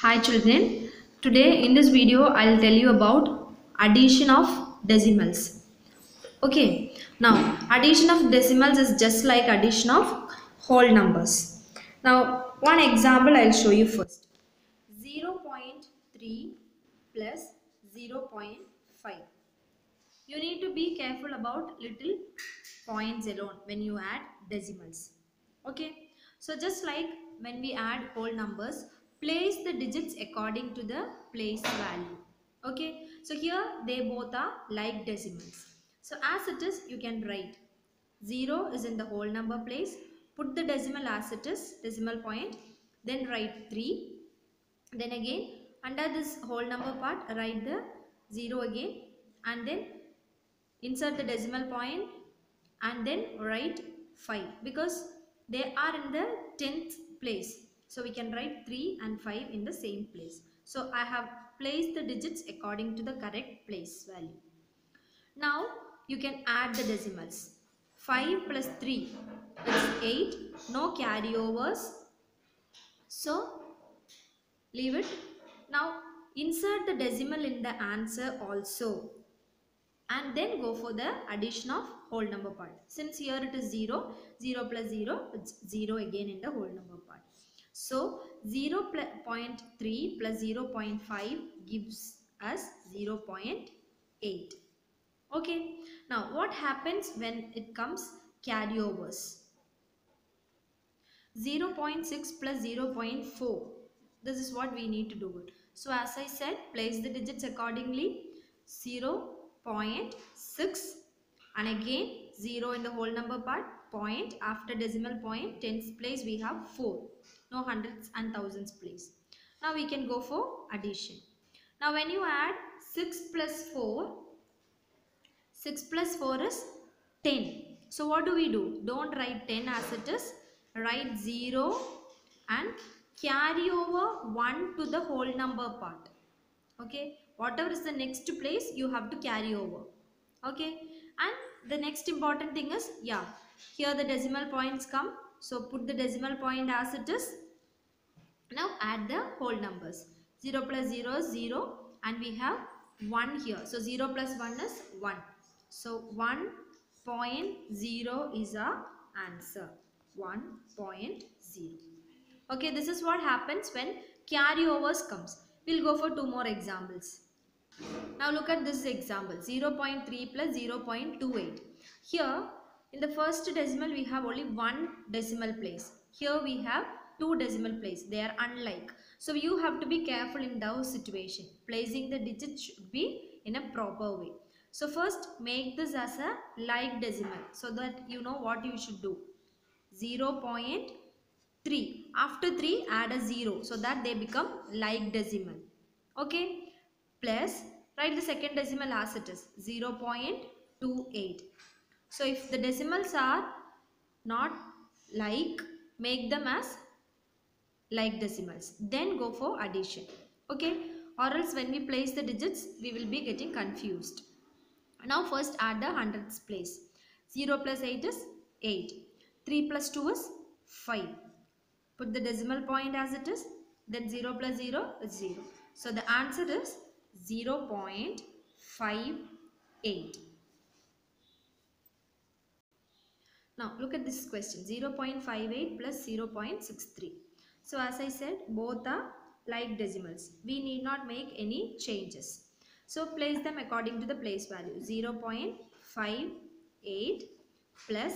Hi children, today in this video I'll tell you about addition of decimals. Okay, now addition of decimals is just like addition of whole numbers. Now one example I'll show you first. 0.3 plus 0.5. You need to be careful about little points alone when you add decimals. Okay, so just like when we add whole numbers, place the digits according to the place value. Okay, so here they both are like decimals. So as it is, you can write 0 is in the whole number place, put the decimal as it is, decimal point, then write 3. Then again under this whole number part write the 0 again, and then insert the decimal point and then write 5 because they are in the 10th place. So we can write 3 and 5 in the same place. So I have placed the digits according to the correct place value. Now you can add the decimals. 5 plus 3 is 8. No carryovers. So leave it. Now insert the decimal in the answer also, and then go for the addition of whole number part. Since here it is 0, 0 plus 0, it's 0 again in the whole number part. So 0.3 plus 0.5 gives us 0.8. Okay, now what happens when it comes carryovers? 0.6 plus 0.4. This is what we need to do it. So as I said, place the digits accordingly. 0.6 and again 0 in the whole number part, point after decimal point, tens place we have 4. No hundreds and thousands place. Now we can go for addition. Now when you add 6 plus 4, 6 plus 4 is 10. So what do we do? Don't write 10 as it is. Write 0 and carry over 1 to the whole number part. Okay. Whatever is the next place, you have to carry over. Okay. And the next important thing is, yeah, here the decimal points come. So put the decimal point as it is. Now add the whole numbers. 0 plus 0 is 0 and we have 1 here. So 0 plus 1 is 1. So 1.0 is our answer. 1.0. Okay, this is what happens when carryovers comes. We'll go for 2 more examples. Now look at this example, 0.3 plus 0.28. Here in the first decimal we have only one decimal place. Here we have two decimal place. They are unlike. So you have to be careful in those situation. Placing the digits should be in a proper way. So first make this as a like decimal so that you know what you should do. 0.3. After 3 add a 0 so that they become like decimal. Okay. Plus write the second decimal as it is, 0.28. So if the decimals are not like, make them as like decimals. Then go for addition. Okay. Or else when we place the digits, we will be getting confused. Now first add the hundreds place. 0 plus 8 is 8. 3 plus 2 is 5. Put the decimal point as it is. Then 0 plus 0 is 0. So the answer is 0.58. Now look at this question, 0.58 plus 0.63. So as I said, both are like decimals. We need not make any changes. So place them according to the place value. 0.58 plus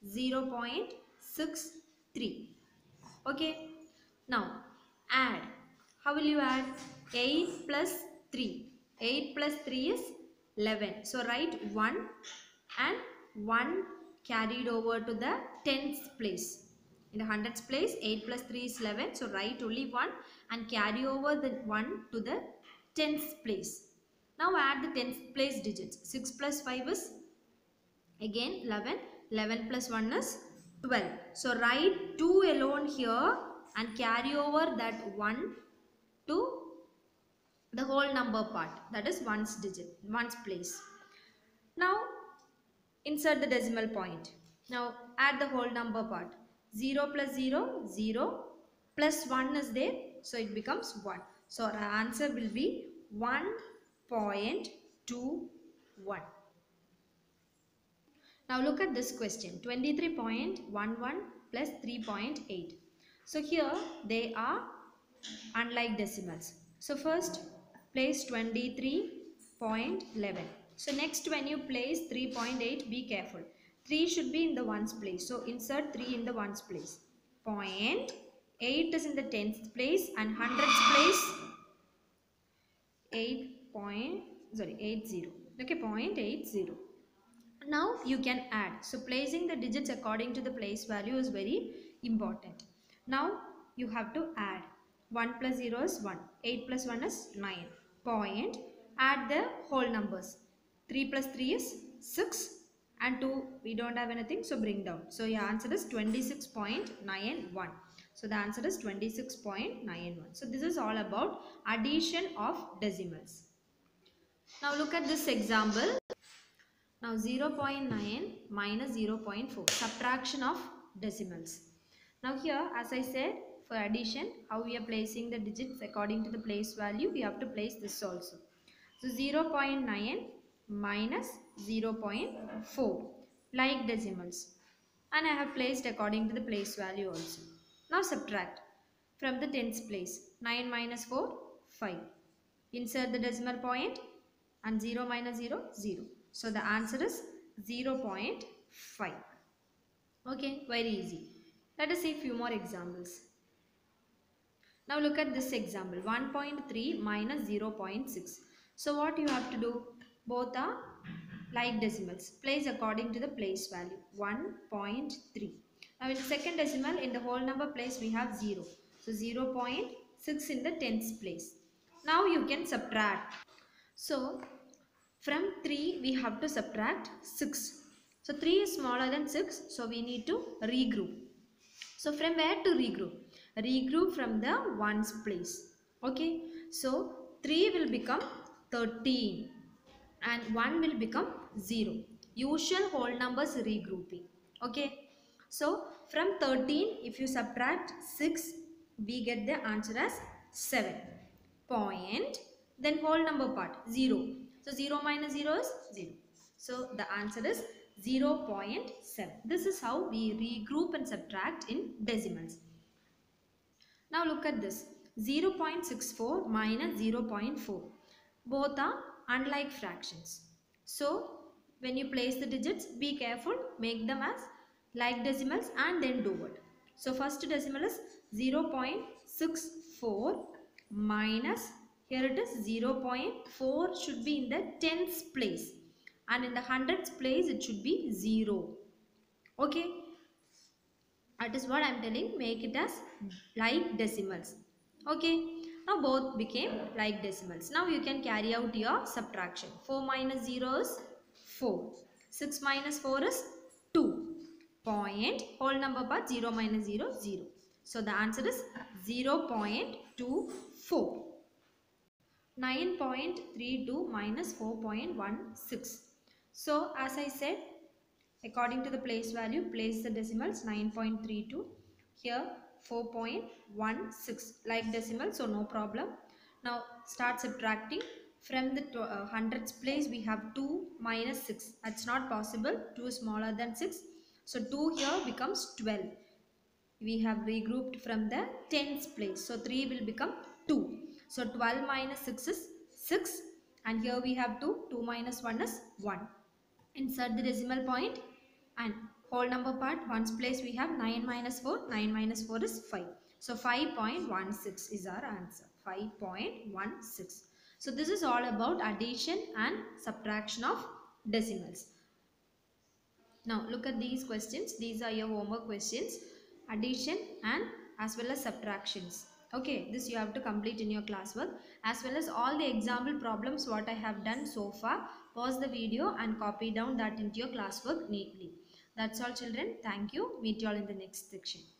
0.63. Okay. Now add. How will you add? 8 plus 3. 8 plus 3 is 11. So write 1 and 1 carried over to the tens place. In the hundreds place, 8 plus 3 is 11. So write only 1 and carry over the 1 to the tens place. Now add the tens place digits. 6 plus 5 is again 11. 11 plus 1 is 12. So write 2 alone here and carry over that 1 to the whole number part, that is one's digit, one's place. Now insert the decimal point. Now add the whole number part. 0 plus 0, 0 plus 1 is there. So it becomes 1. So our answer will be 1.21. Now look at this question, 23.11 plus 3.8. So here they are unlike decimals. So first place 23.11. So next when you place 3.8, be careful. 3 should be in the ones place. So insert 3 in the ones place. 0.8 is in the tens place and hundreds place 80. Okay, 0.80. Now you can add. So placing the digits according to the place value is very important. Now you have to add. 1 plus 0 is 1. 8 plus 1 is 9. Point. Add the whole numbers. 3 plus 3 is 6. And 2 we don't have anything, so bring down. So your answer is 26.91. So the answer is 26.91. So this is all about addition of decimals. Now look at this example. Now 0.9 minus 0.4, subtraction of decimals. Now here, as I said, for addition, how we are placing the digits according to the place value, we have to place this also. So 0.9 minus 0.4, like decimals. And I have placed according to the place value also. Now subtract from the tens place. 9 minus 4, 5. Insert the decimal point and 0 minus 0, 0. So the answer is 0.5. Okay, very easy. Let us see few more examples. Now look at this example, 1.3 minus 0.6. So what you have to do? Both are like decimals. Place according to the place value, 1.3. Now in the second decimal, in the whole number place we have 0. So 0.6 in the tens place. Now you can subtract. So from 3 we have to subtract 6. So 3 is smaller than 6, so we need to regroup. So from where to regroup? Regroup from the ones place. Okay. So 3 will become 13 and 1 will become 0. Usual whole numbers regrouping. Okay. So from 13 if you subtract 6, we get the answer as 7. Point. Then whole number part 0. So 0 minus 0 is 0. So the answer is 0.7. This is how we regroup and subtract in decimals. Now look at this, 0.64 minus 0.4. Both are unlike fractions. So when you place the digits, be careful, make them as like decimals and then do it. So first decimal is 0.64 minus, here it is 0.4 should be in the tens place. And in the hundreds place it should be 0. Okay, that is what I am telling, make it as like decimals. Okay, now both became like decimals. Now you can carry out your subtraction. 4 minus 0 is 4. 6 minus 4 is 2. Point, whole number part 0 minus 0, 0. So the answer is 0.24. 9.32 minus 4.16. So as I said, according to the place value, place the decimals 9.32. Here 4.16 like decimal, so no problem. Now start subtracting. From the hundreds place we have 2 minus 6. That's not possible. 2 is smaller than 6. So 2 here becomes 12. We have regrouped from the tens place. So 3 will become 2. So 12 minus 6 is 6. And here we have 2. 2 minus 1 is 1. Insert the decimal point and whole number part, ones place we have 9 minus 4. 9 minus 4 is 5. So 5.16 is our answer. 5.16. So this is all about addition and subtraction of decimals. Now look at these questions. These are your homework questions. Addition and as well as subtractions. Okay, this you have to complete in your classwork, as well as all the example problems what I have done so far. Pause the video and copy down that into your classwork neatly. That's all children. Thank you. Meet you all in the next section.